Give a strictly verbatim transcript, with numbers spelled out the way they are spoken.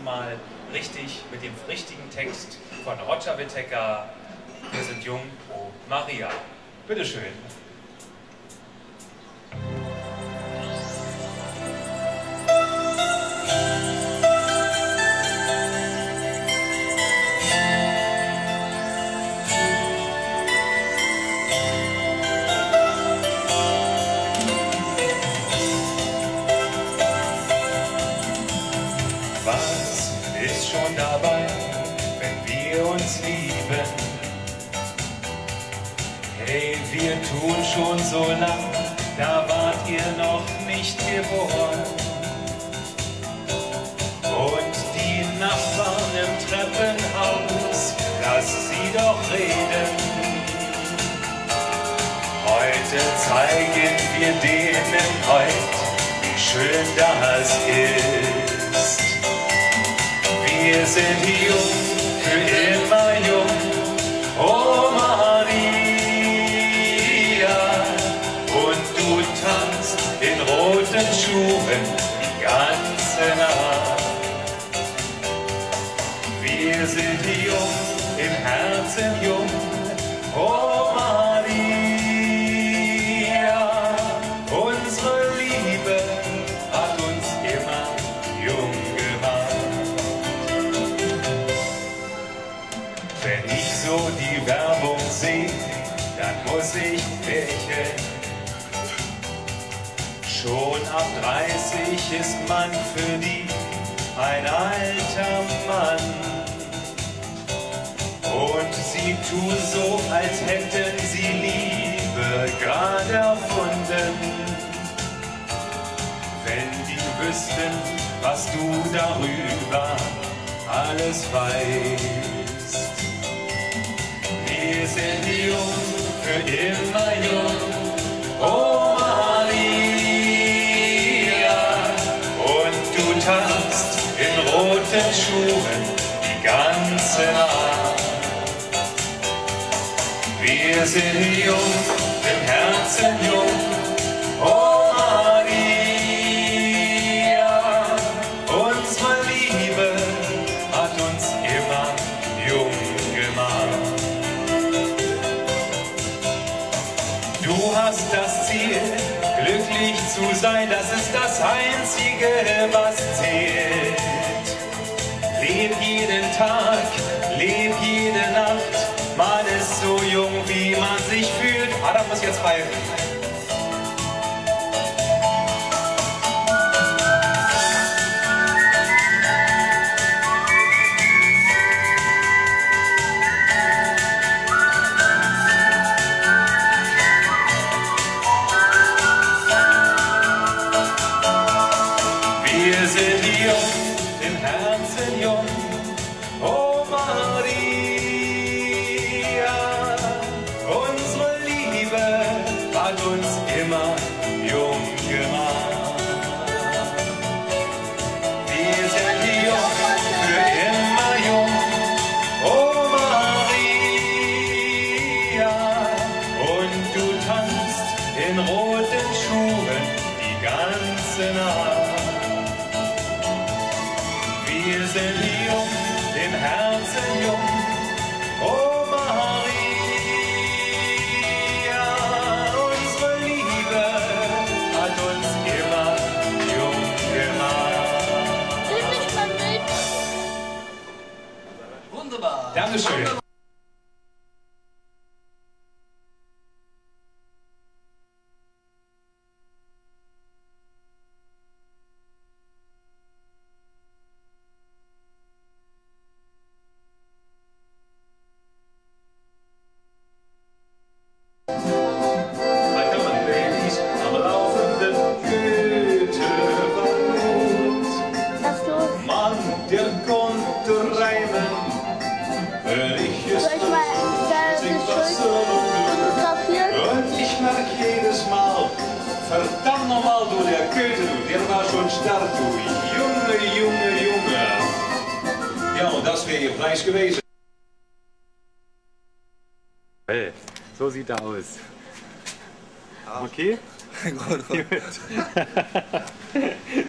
nochmal richtig mit dem richtigen Text von Roger Whittaker. Wir sind jung, oh Maria. Bitteschön. Was ist schon dabei, wenn wir uns lieben? Hey, wir tun schon so lang, da wart ihr noch nicht geboren. Und die Nachbarn im Treppenhaus, lass sie doch reden. Heute zeigen wir denen heut, wie schön das ist. Wir sind jung, für immer jung, oh Maria. Und du tanzt in roten Schuhen die ganze Nacht. Wir sind jung, im Herzen jung, oh Maria. Unsere Liebe hat uns immer jung gemacht. Wenn ich so die Werbung sehe, dann muss ich lächeln. Schon ab dreißig ist man für die ein alter Mann. Und sie tun so, als hätten sie Liebe gerade erfunden. Wenn die wüssten, was du darüber alles weißt. Wir sind jung, für immer jung, oh Maria. Und du tanzt in roten Schuhen die ganze Nacht. Wir sind jung, im Herzen jung, oh Maria. Unsere Liebe hat uns immer jung gemacht. Du hast das Ziel, glücklich zu sein, das ist das Einzige, was zählt. Leb jeden Tag, leb jede Nacht, man ist so jung, wie man sich fühlt. Adam muss jetzt pfeifen. Wir sind jung, im Herzen jung, oh Maria. Unsere Liebe hat uns immer jung gemacht. Wir sind jung, für immer jung, oh Maria. Und du tanzt in roten Schuhen die ganze Nacht. Wir sind jung, im Herzen jung, oh Maria. Unsere Liebe hat uns immer jung gemacht. Wunderbar. Dankeschön. Der konnte reimen, wenn ich es Soll ich mal da singt das das so fotografieren? und ich merk jedes Mal, verdammt nochmal, du, der Köter, du, der war schon stark, du, Junge, Junge, Junge. Ja, und das wäre ihr Preis gewesen. Hey, so sieht er aus. Okay? Gut, gut.